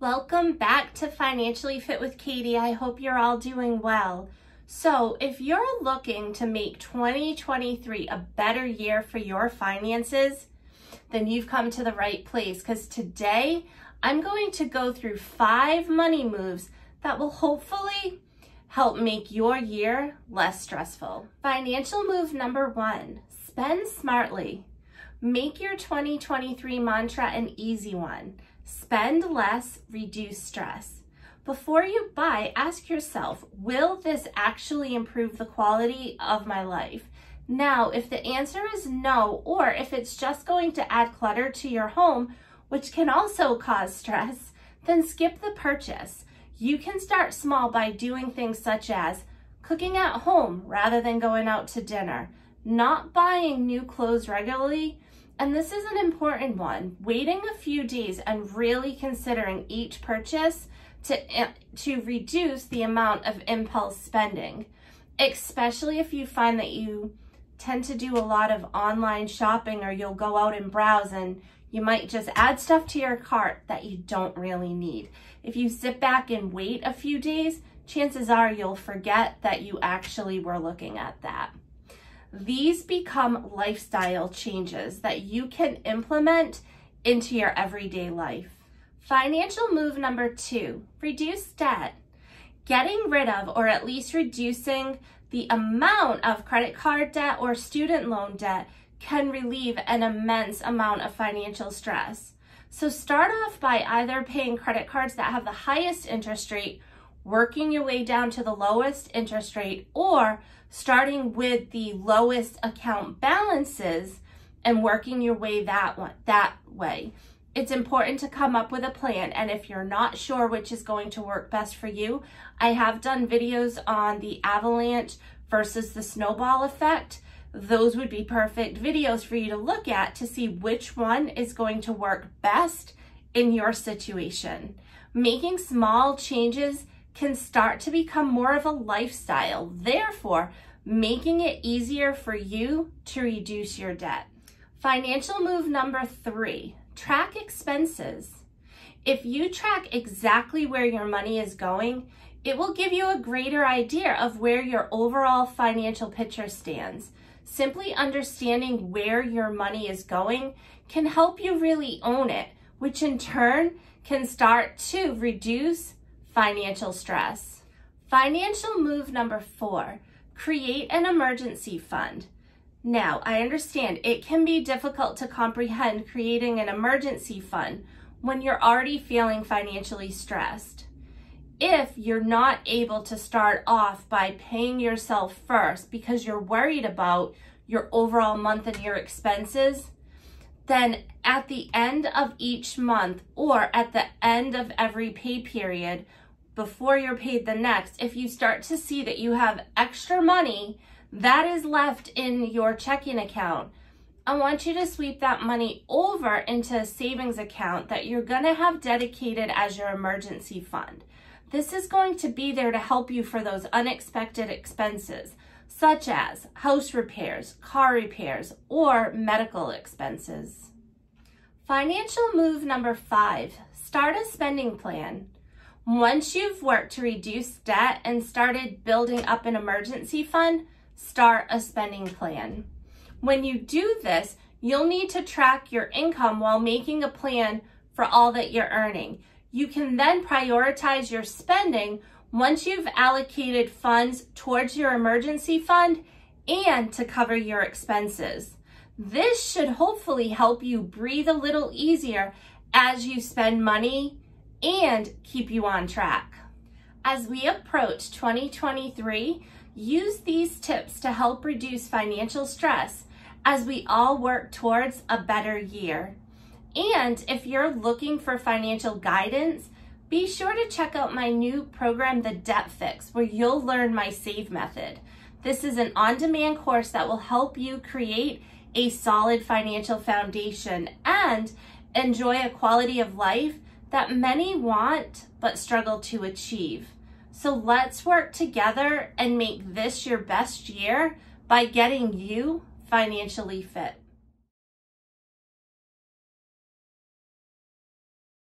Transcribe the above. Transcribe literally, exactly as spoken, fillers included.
Welcome back to Financially Fit with Katie. I hope you're all doing well. So if you're looking to make twenty twenty-three a better year for your finances, then you've come to the right place, because today I'm going to go through five money moves that will hopefully help make your year less stressful. Financial move number one, spend smartly. Make your twenty twenty-three mantra an easy one. Spend less, reduce stress. Before you buy, ask yourself, will this actually improve the quality of my life? Now, if the answer is no, or if it's just going to add clutter to your home, which can also cause stress, then skip the purchase. You can start small by doing things such as cooking at home rather than going out to dinner, not buying new clothes regularly, and this is an important one, waiting a few days and really considering each purchase to, to reduce the amount of impulse spending, especially if you find that you tend to do a lot of online shopping, or you'll go out and browse and you might just add stuff to your cart that you don't really need. If you sit back and wait a few days, chances are you'll forget that you actually were looking at that. These become lifestyle changes that you can implement into your everyday life. Financial move number two, reduce debt. Getting rid of, or at least reducing the amount of credit card debt or student loan debt can relieve an immense amount of financial stress. So start off by either paying credit cards that have the highest interest rate, working your way down to the lowest interest rate, or starting with the lowest account balances and working your way that one, that way. It's important to come up with a plan, and if you're not sure which is going to work best for you, I have done videos on the avalanche versus the snowball effect. Those would be perfect videos for you to look at to see which one is going to work best in your situation. Making small changes can start to become more of a lifestyle, therefore making it easier for you to reduce your debt. Financial move number three, track expenses. If you track exactly where your money is going, it will give you a greater idea of where your overall financial picture stands. Simply understanding where your money is going can help you really own it, which in turn can start to reduce financial stress. Financial move number four, create an emergency fund. Now, I understand it can be difficult to comprehend creating an emergency fund when you're already feeling financially stressed. If you're not able to start off by paying yourself first because you're worried about your overall month and year expenses, then at the end of each month or at the end of every pay period, before you're paid the next, if you start to see that you have extra money that is left in your checking account, I want you to sweep that money over into a savings account that you're going to have dedicated as your emergency fund. This is going to be there to help you for those unexpected expenses, such as house repairs, car repairs, or medical expenses. Financial move number five, start a spending plan. Once you've worked to reduce debt and started building up an emergency fund, start a spending plan. When you do this, you'll need to track your income while making a plan for all that you're earning. You can then prioritize your spending once you've allocated funds towards your emergency fund and to cover your expenses. This should hopefully help you breathe a little easier as you spend money and keep you on track. As we approach twenty twenty-three, use these tips to help reduce financial stress as we all work towards a better year. And if you're looking for financial guidance, be sure to check out my new program, The Debt Fix, where you'll learn my SAVE method. This is an on-demand course that will help you create a solid financial foundation and enjoy a quality of life that many want but struggle to achieve. So let's work together and make this your best year by getting you financially fit.